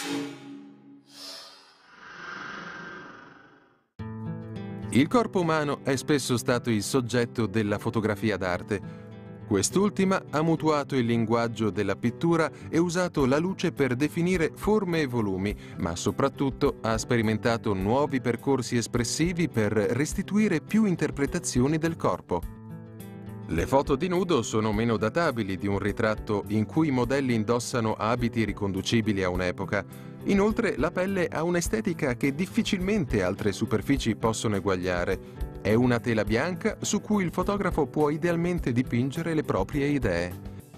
Il corpo umano è spesso stato il soggetto della fotografia d'arte. Quest'ultima ha mutuato il linguaggio della pittura e usato la luce per definire forme e volumi, ma soprattutto ha sperimentato nuovi percorsi espressivi per restituire più interpretazioni del corpo. Le foto di nudo sono meno databili di un ritratto in cui i modelli indossano abiti riconducibili a un'epoca. Inoltre, la pelle ha un'estetica che difficilmente altre superfici possono eguagliare. È una tela bianca su cui il fotografo può idealmente dipingere le proprie idee.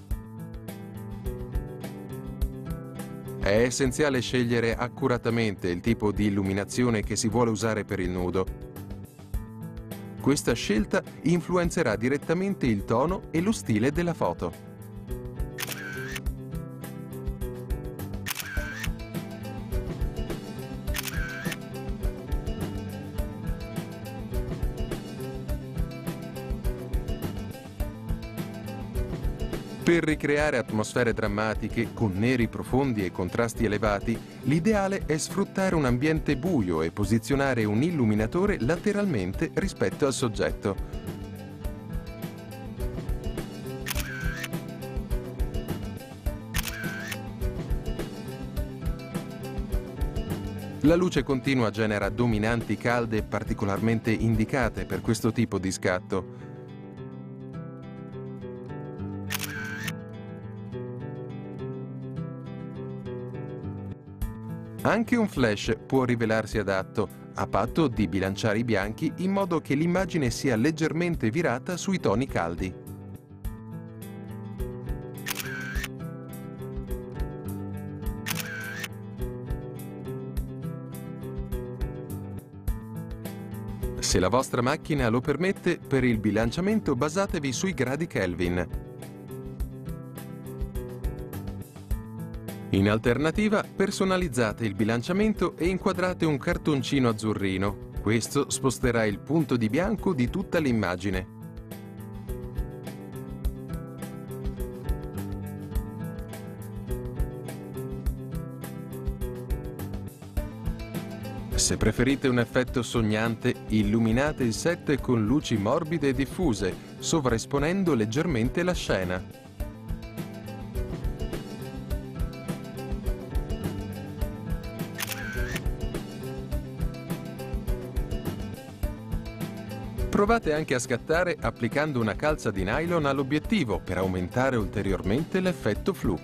È essenziale scegliere accuratamente il tipo di illuminazione che si vuole usare per il nudo. Questa scelta influenzerà direttamente il tono e lo stile della foto. Per ricreare atmosfere drammatiche con neri profondi e contrasti elevati, l'ideale è sfruttare un ambiente buio e posizionare un illuminatore lateralmente rispetto al soggetto. La luce continua genera dominanti calde particolarmente indicate per questo tipo di scatto. Anche un flash può rivelarsi adatto, a patto di bilanciare i bianchi in modo che l'immagine sia leggermente virata sui toni caldi. Se la vostra macchina lo permette, per il bilanciamento basatevi sui gradi Kelvin. In alternativa, personalizzate il bilanciamento e inquadrate un cartoncino azzurrino. Questo sposterà il punto di bianco di tutta l'immagine. Se preferite un effetto sognante, illuminate il set con luci morbide e diffuse, sovraesponendo leggermente la scena. Provate anche a scattare applicando una calza di nylon all'obiettivo per aumentare ulteriormente l'effetto flu.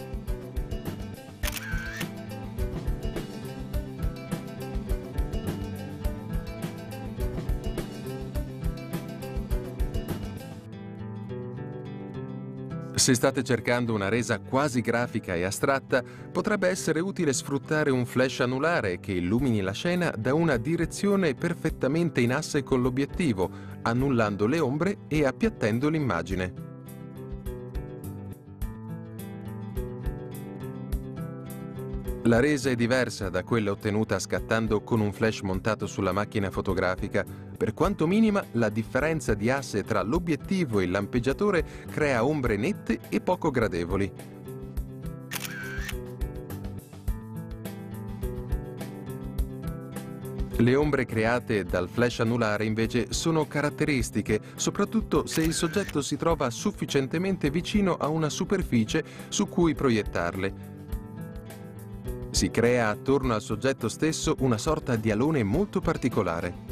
Se state cercando una resa quasi grafica e astratta, potrebbe essere utile sfruttare un flash anulare che illumini la scena da una direzione perfettamente in asse con l'obiettivo, annullando le ombre e appiattendo l'immagine. La resa è diversa da quella ottenuta scattando con un flash montato sulla macchina fotografica. Per quanto minima, la differenza di asse tra l'obiettivo e il lampeggiatore crea ombre nette e poco gradevoli. Le ombre create dal flash anulare invece sono caratteristiche, soprattutto se il soggetto si trova sufficientemente vicino a una superficie su cui proiettarle. Si crea attorno al soggetto stesso una sorta di alone molto particolare.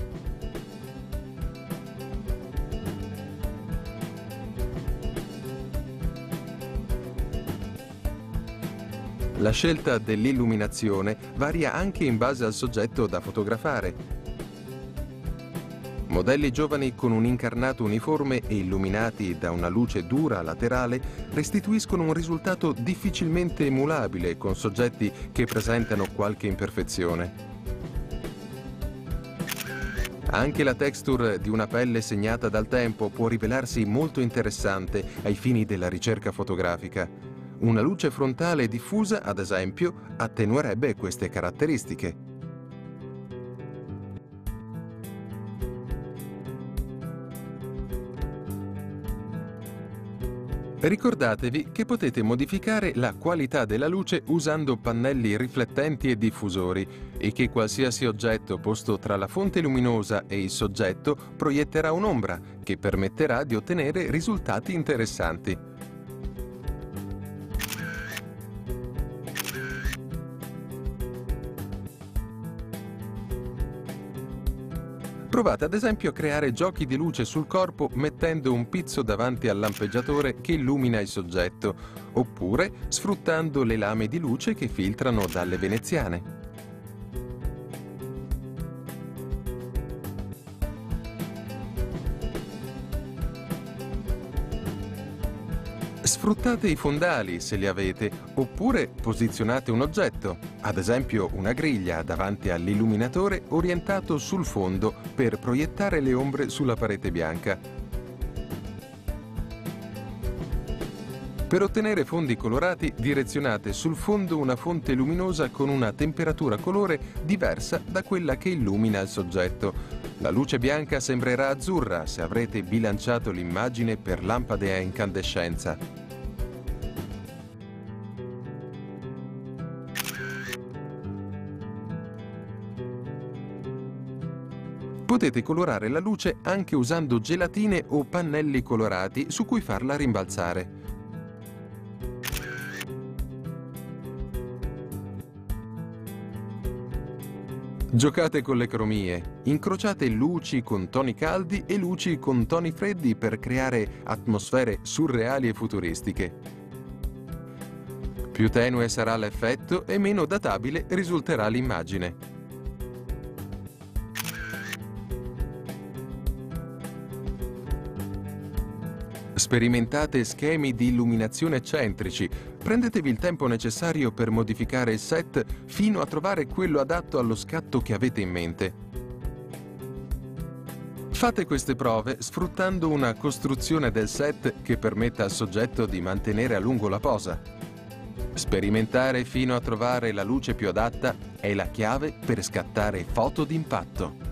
La scelta dell'illuminazione varia anche in base al soggetto da fotografare. Modelli giovani con un incarnato uniforme e illuminati da una luce dura laterale restituiscono un risultato difficilmente emulabile con soggetti che presentano qualche imperfezione. Anche la texture di una pelle segnata dal tempo può rivelarsi molto interessante ai fini della ricerca fotografica. Una luce frontale diffusa, ad esempio, attenuerebbe queste caratteristiche. Ricordatevi che potete modificare la qualità della luce usando pannelli riflettenti e diffusori e che qualsiasi oggetto posto tra la fonte luminosa e il soggetto proietterà un'ombra che permetterà di ottenere risultati interessanti. Provate ad esempio a creare giochi di luce sul corpo mettendo un pizzo davanti al lampeggiatore che illumina il soggetto, oppure sfruttando le lame di luce che filtrano dalle veneziane. Sfruttate i fondali se li avete, oppure posizionate un oggetto, ad esempio una griglia, davanti all'illuminatore orientato sul fondo per proiettare le ombre sulla parete bianca. Per ottenere fondi colorati, direzionate sul fondo una fonte luminosa con una temperatura colore diversa da quella che illumina il soggetto. La luce bianca sembrerà azzurra se avrete bilanciato l'immagine per lampade a incandescenza. Potete colorare la luce anche usando gelatine o pannelli colorati su cui farla rimbalzare. Giocate con le cromie, incrociate luci con toni caldi e luci con toni freddi per creare atmosfere surreali e futuristiche. Più tenue sarà l'effetto e meno databile risulterà l'immagine. Sperimentate schemi di illuminazione eccentrici, prendetevi il tempo necessario per modificare il set fino a trovare quello adatto allo scatto che avete in mente. Fate queste prove sfruttando una costruzione del set che permetta al soggetto di mantenere a lungo la posa. Sperimentare fino a trovare la luce più adatta è la chiave per scattare foto d'impatto.